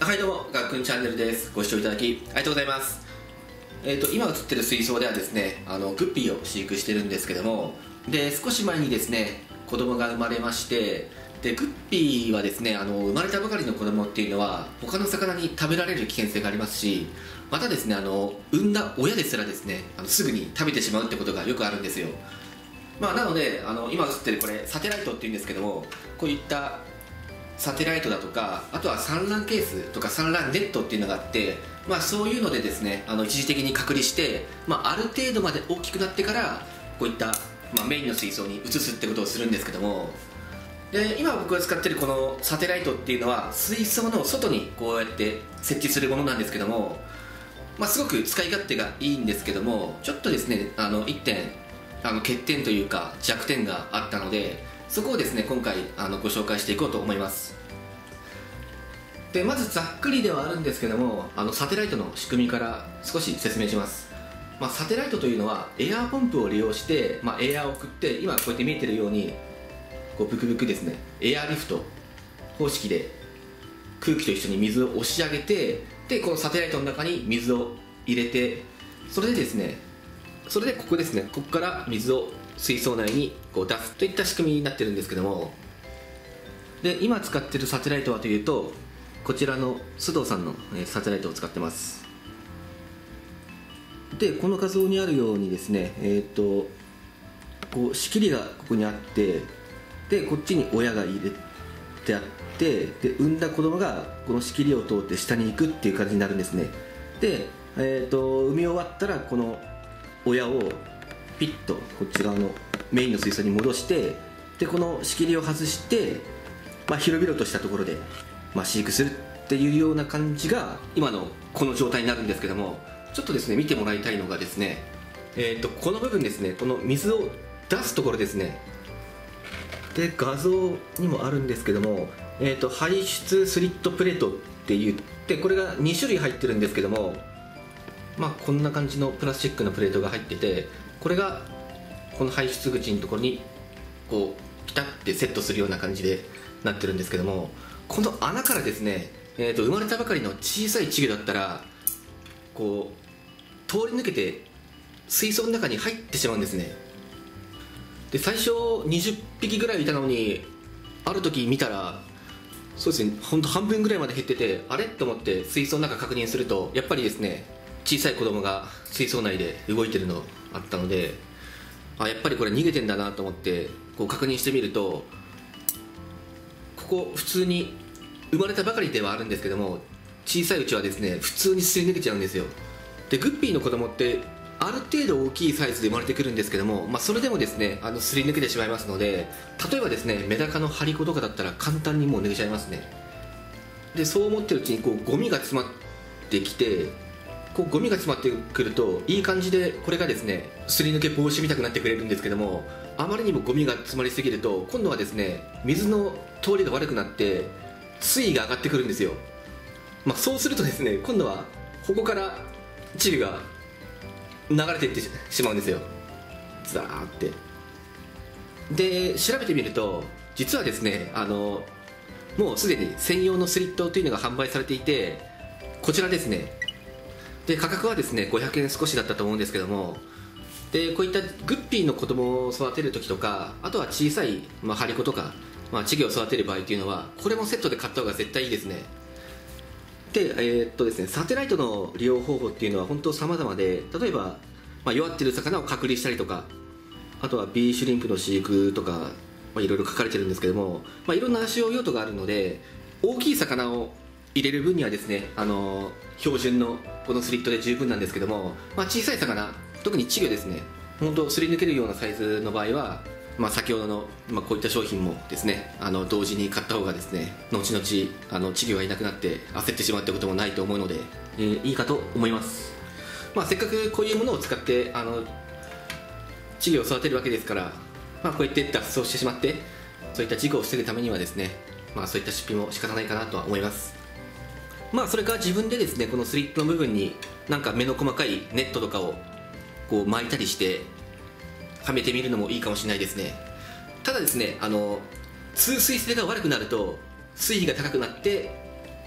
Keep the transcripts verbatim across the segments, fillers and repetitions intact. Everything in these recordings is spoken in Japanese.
はいどうも、がっくんチャンネルです。ご視聴いただきありがとうございます。えーと、今映ってる水槽ではですね、あのグッピーを飼育してるんですけども、で、少し前にですね、子供が生まれまして、で、グッピーはですね、あの生まれたばかりの子供っていうのは、他の魚に食べられる危険性がありますし、またですね、あの産んだ親ですらですね、あのすぐに食べてしまうってことがよくあるんですよ。まあ、なので、あの今映ってるこれ、サテライトっていうんですけども、こういったサテライトだとか、あとは産卵ケースとか産卵ネットっていうのがあって、まあ、そういうのでですね、あの一時的に隔離して、まあ、ある程度まで大きくなってからこういった、まあ、メインの水槽に移すってことをするんですけども、で今僕が使ってるこのサテライトっていうのは水槽の外にこうやって設置するものなんですけども、まあ、すごく使い勝手がいいんですけども、ちょっとですね、あのいってんあの欠点というか弱点があったので、そこをですね今回あのご紹介していこうと思います。でまずざっくりではあるんですけども、あのサテライトの仕組みから少し説明します。まあ、サテライトというのはエアーポンプを利用して、まあ、エアーを送って、今こうやって見えてるようにこうブクブクですね、エアーリフト方式で空気と一緒に水を押し上げて、でこのサテライトの中に水を入れて、それでですねそれでここですね、ここから水を水槽内にこう出すといった仕組みになってるんですけども、で今使ってるサテライトはというと、こちらの須藤さんのサテライトを使ってます。でこの画像にあるようにですね、えー、とこう仕切りがここにあって、でこっちに親が入れてあって、で産んだ子供がこの仕切りを通って下に行くっていう感じになるんですね。で、えー、と産み終わったらこの親をピッとこっち側のメインの水槽に戻して、でこの仕切りを外して、まあ、広々としたところで、まあ、飼育するっていうような感じが今のこの状態になるんですけども、ちょっとですね見てもらいたいのがですね、えー、とこの部分ですね、この水を出すところですね。で画像にもあるんですけども、えー、と排出スリットプレートって言って、これがに種類入ってるんですけども、まあ、こんな感じのプラスチックのプレートが入ってて、これがこの排出口のところにこうピタッてセットするような感じでなってるんですけども、この穴からですね、えー、と生まれたばかりの小さい稚魚だったらこう通り抜けて水槽の中に入ってしまうんですね。で最初にじゅっぴきぐらいいたのに、ある時見たらそうですね、ほんと半分ぐらいまで減ってて、あれと思って水槽の中確認すると、やっぱりですね小さい子供が水槽内で動いてるのあったので、あやっぱりこれ逃げてんだなと思ってこう確認してみると、ここ普通に生まれたばかりではあるんですけども、小さいうちはですね普通にすり抜けちゃうんですよ。でグッピーの子供ってある程度大きいサイズで生まれてくるんですけども、まあ、それでもですねあのすり抜けてしまいますので、例えばですねメダカの張り子とかだったら簡単にもう抜けちゃいますね。でそう思ってるうちにこうゴミが詰まってきて、こうゴミが詰まってくるといい感じでこれがですねすり抜け防止みたくなってくれるんですけども、あまりにもゴミが詰まりすぎると今度はですね水の通りが悪くなって水位が上がってくるんですよ。まあ、そうするとですね今度はここから稚魚が流れていってしまうんですよ、ザーって。で調べてみると実はですねあのもうすでに専用のスリットというのが販売されていて、こちらですね。で価格はですねごひゃくえん少しだったと思うんですけども、でこういったグッピーの子供を育てる時とか、あとは小さい、まあ、張り子とか、まあ、稚魚を育てる場合というのはこれもセットで買った方が絶対いいですね。でえーっとですねサテライトの利用方法っていうのは本当様々で、例えば、まあ、弱ってる魚を隔離したりとか、あとはビーシュリンプの飼育とか、まあ、いろいろ書かれてるんですけども、まあ、いろんな使用用途があるので、大きい魚を入れる分にはですねあの標準のこのスリットで十分なんですけども、まあ、小さい魚、特に稚魚ですね、本当すり抜けるようなサイズの場合は、まあ、先ほどの、まあ、こういった商品もですねあの同時に買った方がですね後々あの稚魚がいなくなって焦ってしまうってこともないと思うので、えー、いいかと思います。まあ、せっかくこういうものを使ってあの稚魚を育てるわけですから、まあ、こうやって脱走してしまってそういった事故を防ぐためにはですね、まあ、そういった出費も仕方ないかなとは思います。まあ、それから自分でですねこのスリットの部分になんか目の細かいネットとかをこう巻いたりしてはめてみるのもいいかもしれないですね。ただですねあの通水性が悪くなると水位が高くなって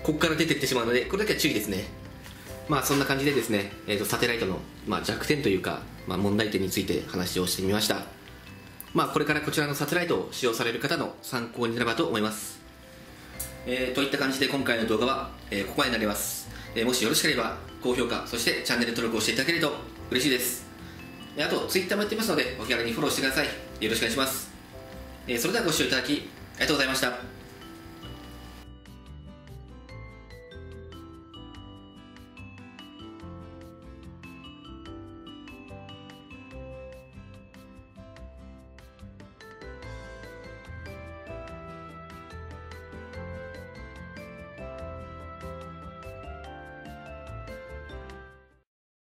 ここから出てってしまうので、これだけは注意ですね。まあそんな感じでですね、えー、とサテライトの、まあ、弱点というか、まあ、問題点について話をしてみました。まあこれからこちらのサテライトを使用される方の参考になればと思います。えー、といった感じで今回の動画は、えー、ここまでになります。えー、もしよろしければ高評価、そしてチャンネル登録をしていただけると嬉しいです。あと Twitter もやってますので、お気軽にフォローしてください。よろしくお願いします。えー、それではご視聴いただきありがとうございました。